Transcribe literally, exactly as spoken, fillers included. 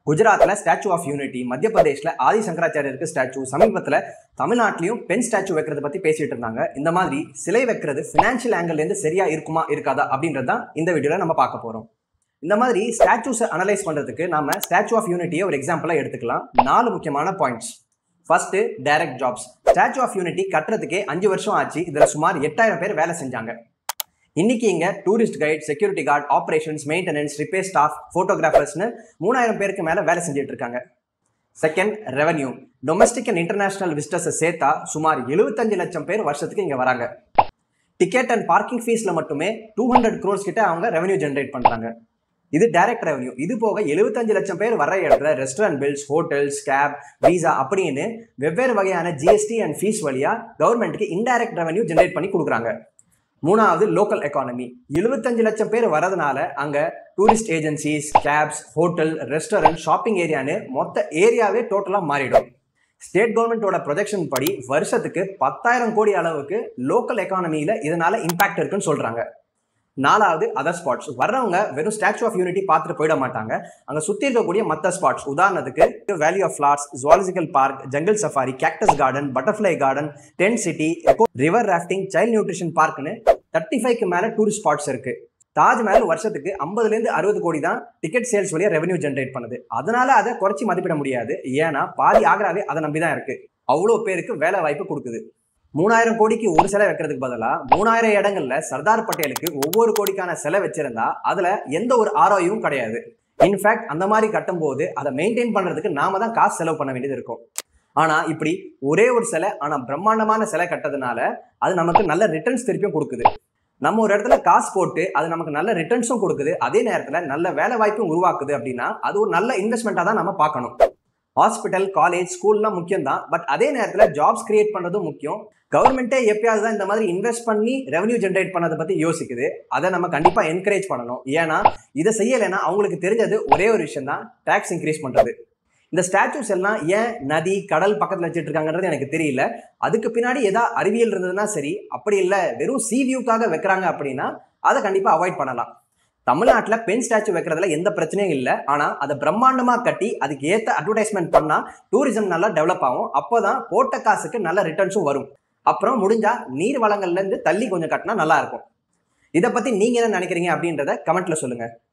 குஜராத்ல statue of unity, மத்திய பிரதேஷ்ல ஆதி சங்கராச்சாரியருக்கு statue, சமீபத்தில் தமிழ்நாட்டிலையும் பெண் ஸ்டாச்சு வைக்கிறத பத்தி பேசிட்டு இருந்தாங்க. இந்த மாதிரி சிலை வைக்கிறது ஃபினான்ஷியல் ஆங்கிள் இருந்து சரியா இருக்குமா இருக்காதா அப்படின்றது தான் இந்த வீடியோல நம்ம பார்க்க போறோம். இந்த மாதிரி ஸ்டாச்சுஸை அனலைஸ் பண்றதுக்கு நாம ஸ்டாச்சு ஆஃப் யூனிட்டியை ஒரு எக்ஸாம்பிளா எடுத்துக்கலாம். நாலு முக்கியமான points. First, direct jobs. Statue of unity கட்டுறதுக்கே அஞ்சு வருஷம் ஆச்சு. இதுல சுமார் எட்டாயிரம் பேர் வேலை செஞ்சாங்க. இன்னைக்கு இங்க tourist guide, security guard, operations, maintenance, repair staff, போட்டோகிராஃபர்ஸ்னு மூணாயிரம் பேருக்கு மேல வேலை செஞ்சுட்டு இருக்காங்க. Second, revenue. Domestic and international விசிட்டர்ஸை சேர்த்தா சுமார் எழுபத்தஞ்சு லட்சம் பேர் வருஷத்துக்கு இங்க வராங்க. டிக்கெட் அண்ட் பார்க்கிங் ஃபீஸ்ல மட்டுமே டூ ஹண்ட்ரட் க்ரோர்ஸ் கிட்ட அவங்க ரெவன்யூ ஜென்ரேட் பண்றாங்க. இது டைரக்ட் ரெவன்யூ. இது போக எழுபத்தஞ்சு லட்சம் பேர் வர இடத்துல restaurant bills, hotels, cab, visa அப்படின்னு வெவ்வேறு வகையான ஜிஎஸ்டி அண்ட் ஃபீஸ் வழியா கவர்மெண்ட்டுக்கு இன்டைரக்ட் ரெவன்யூ ஜென்ரேட் பண்ணி கொடுக்குறாங்க. மூணாவது, லோக்கல் எக்கானமி. எழுபத்தஞ்சு லட்சம் பேர் வரதுனால அங்க tourist agencies, cabs, hotel, restaurant, shopping ஏரியான்னு மொத்த ஏரியாவே டோட்டலா மாறிடும். ஸ்டேட் கவர்மெண்டோட ப்ரொஜெக்ஷன் படி வருஷத்துக்கு பத்தாயிரம் கோடி அளவுக்கு லோக்கல் எக்கானமியில இதனால இம்பாக்ட் இருக்குன்னு சொல்றாங்க. நாலாவது, அதர் ஸ்பாட்ஸ். வர்றவங்க வெறும் ஸ்டாச்சு ஆஃப் யூனிட்டி பார்த்துட்டு போயிட மாட்டாங்க. அங்க சுத்தி இருக்கக்கூடிய மற்ற ஸ்பாட்ஸ், உதாரணத்துக்கு valley of flowers, zoological park, jungle safari, cactus garden, butterfly garden, tent city, eco, river rafting, child nutrition பார்க்னு தேர்ட்டி ஃபைவ்க்கு மேல டூரிஸ்ட் ஸ்பாட்ஸ் இருக்கு. தாஜ்மஹால் வருஷத்துக்கு ஐம்பதுல இருந்து அறுபது கோடி தான் டிக்கெட் சேல்ஸ் வழியா ரெவன்யூ ஜென்ரேட் பண்ணுது. அதனால அதை குறைச்சி மதிப்பிட முடியாது. ஏன்னா பாதி ஆக்ராவே அதை நம்பிதான் இருக்கு. அவ்வளோ பேருக்கு வேலை வாய்ப்பு கொடுக்குது. மூணாயிரம் கோடிக்கு ஒரு சிலை வைக்கிறதுக்கு பதிலா மூணாயிரம் இடங்கள்ல சர்தார் பட்டேலுக்கு ஒவ்வொரு கோடிக்கான சிலை வச்சிருந்தா அதுல எந்த ஒரு ஆரோயும் கிடையாது. இன்ஃபேக்ட் அந்த மாதிரி கட்டும் போது அதை மெயின்டைன் பண்றதுக்கு நாம தான் காசு செலவு பண்ண வேண்டியது இருக்கும். ஆனா இப்படி ஒரே ஒரு சிலை ஆனா பிரம்மாண்டமான சிலை கட்டதுனால அது நமக்கு நல்ல ரிட்டர்ன்ஸ் திருப்பியும் கொடுக்குது. நம்ம ஒரு இடத்துல காசு போட்டு அது நமக்கு நல்ல ரிட்டர்ன்ஸும் கொடுக்குது, அதே நேரத்துல நல்ல வேலை வாய்ப்பும் உருவாக்குது. அப்படின்னா அது ஒரு நல்ல இன்வெஸ்ட்மெண்டா தான் நம்ம பார்க்கணும். ஹாஸ்பிட்டல், காலேஜ், ஸ்கூல்லாம் முக்கியம் தான். பட் அதே நேரத்துல ஜாப்ஸ் கிரியேட் பண்ணதும் முக்கியம். கவர்மெண்ட்டே எப்பயாவது தான் இந்த மாதிரி இன்வெஸ்ட் பண்ணி ரெவன்யூ ஜென்ரேட் பண்ணதை பத்தி யோசிக்குது. அதை நம்ம கண்டிப்பா என்கரேஜ் பண்ணணும். ஏன்னா இதை செய்யலைன்னா அவங்களுக்கு தெரிஞ்சது ஒரே ஒரு விஷயம் தான், டாக்ஸ் இன்க்ரீஸ் பண்றது. இந்த ஸ்டாச்சூஸ் எல்லாம் ஏன் நதி, கடல் பக்கத்துல வச்சுட்டு இருக்காங்கன்றது எனக்கு தெரியல. அதுக்கு பின்னாடி ஏதாவது அறிவியல் இருந்ததுன்னா சரி, அப்படி இல்லை வெறும் சி வியூக்காக வைக்கிறாங்க அப்படின்னா அதை கண்டிப்பா அவாய்ட் பண்ணலாம். தமிழ்நாட்டில் பெண் ஸ்டாச்சு வைக்கிறதுல எந்த பிரச்சனையும் இல்லை. ஆனால் அதை பிரம்மாண்டமா கட்டி அதுக்கு ஏற்ற அட்வர்டைஸ்மெண்ட் பண்ணா டூரிசம் நல்லா டெவலப் ஆகும். அப்போதான் போட்ட காசுக்கு நல்ல ரிட்டர்ன்ஸும் வரும். அப்புறம் முடிஞ்சா நீர் வளங்கள்ல இருந்து தள்ளி கொஞ்சம் கட்டினா நல்லா இருக்கும். இதை பத்தி நீங்க என்ன நினைக்கிறீங்க அப்படின்றத கமெண்ட்ல சொல்லுங்க.